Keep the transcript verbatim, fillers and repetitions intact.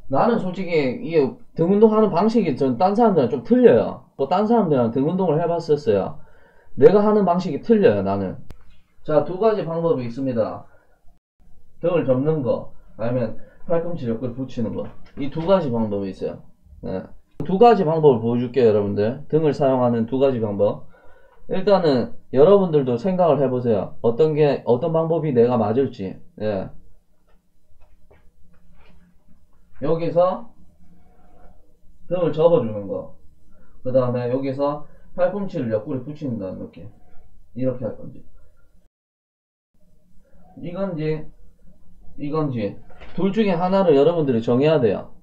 나는 솔직히 이게 등 운동하는 방식이 전 딴 사람들이랑 좀 틀려요. 뭐 딴 사람들이랑 등 운동을 해봤었어요. 내가 하는 방식이 틀려요, 나는. 자, 두 가지 방법이 있습니다. 등을 접는 거, 아니면 팔꿈치 옆구리 붙이는 거. 이 두 가지 방법이 있어요. 네. 두 가지 방법을 보여줄게요, 여러분들. 등을 사용하는 두 가지 방법. 일단은 여러분들도 생각을 해보세요. 어떤 게 어떤 방법이 내가 맞을지. 예. 여기서 등을 접어주는 거. 그 다음에 여기서 팔꿈치를 옆구리 붙인다는 느낌. 이렇게 할 건지. 이건지, 이건지. 둘 중에 하나를 여러분들이 정해야 돼요.